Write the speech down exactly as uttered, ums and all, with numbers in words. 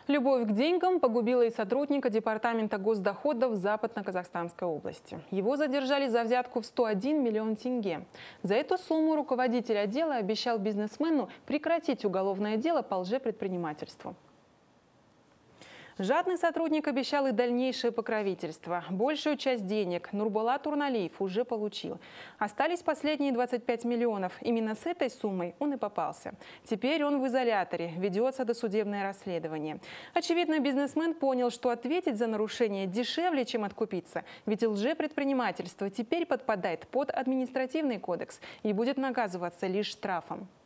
Любовь к деньгам погубила и сотрудника Департамента госдоходов Западно-Казахстанской области. Его задержали за взятку в сто один миллион тенге. За эту сумму руководитель отдела обещал бизнесмену прекратить уголовное дело по лжепредпринимательству. Жадный сотрудник обещал и дальнейшее покровительство. Большую часть денег Нурбулат Турналиев уже получил. Остались последние двадцать пять миллионов. Именно с этой суммой он и попался. Теперь он в изоляторе, ведется досудебное расследование. Очевидно, бизнесмен понял, что ответить за нарушение дешевле, чем откупиться. Ведь лжепредпринимательство теперь подпадает под административный кодекс и будет наказываться лишь штрафом.